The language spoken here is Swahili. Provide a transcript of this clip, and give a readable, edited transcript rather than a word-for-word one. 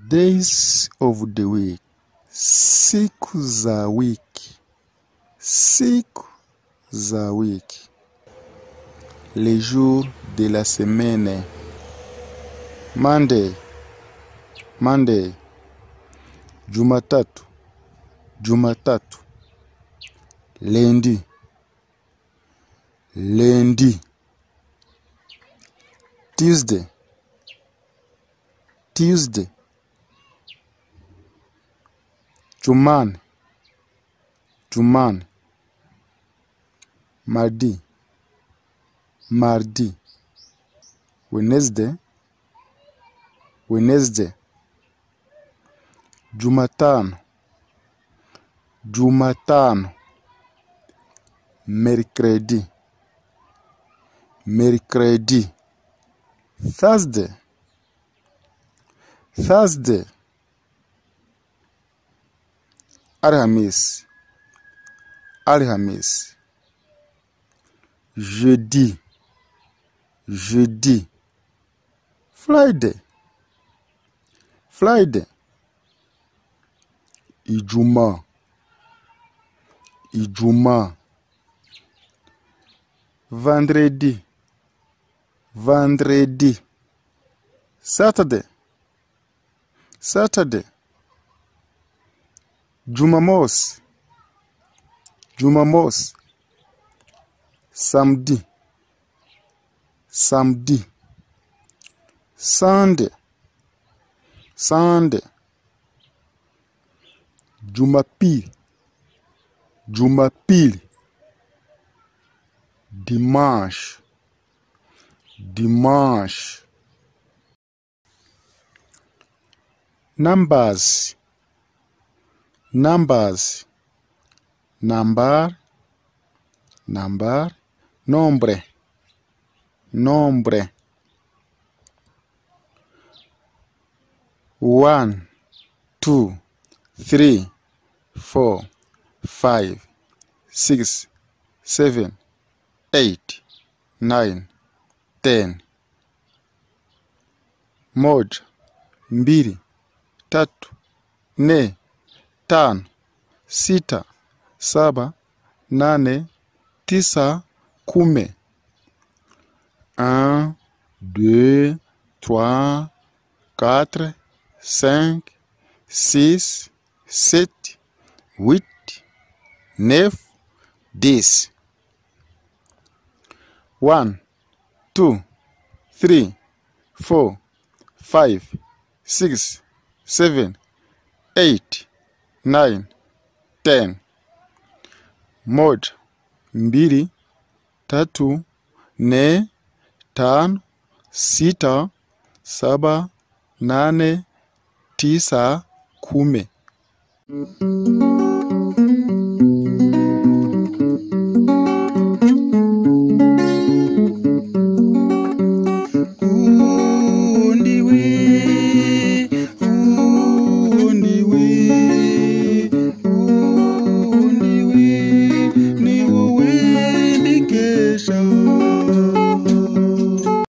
Days of the week. Siku za wiki. Siku za wiki. Les jours de la semaine. Monday. Monday. Jumatatu. Jumatatu. Lundi. Lundi. Tuesday. Tuesday. Jumane. Jumane. Mardi. Mardi. Wednesday. Wednesday. Jumatano. Jumatano. Mercredi. Mercredi. Thursday. Thursday. Alhamis. Alhamis. Jeudi. Jeudi. Friday. Friday. Ijumaa. Ijumaa. Vendredi. Vendredi. Saturday. Saturday. Jumamosi. Jumamosi. Samedi. Samedi. Sunday. Sunday. Jumapili. Jumapili. Dimanche. Dimanche. Numbers. Numbers. Number. Number. Nombre. Nombre. 1, 2, 3, 4, 5, 6, 7, 8, 9, 10. Moja, mbili, tatu, nne, tano, sita, saba, nane, tisa, kumi. 1, 2, 3, 4, 5, 6, 7, 8, 9, 10. 1, 2, 3, 4, 5, 6, 7, 8, 9, 10. Moja, mbili, tatu, nne, tano, sita, saba, nane, tisa, kumi.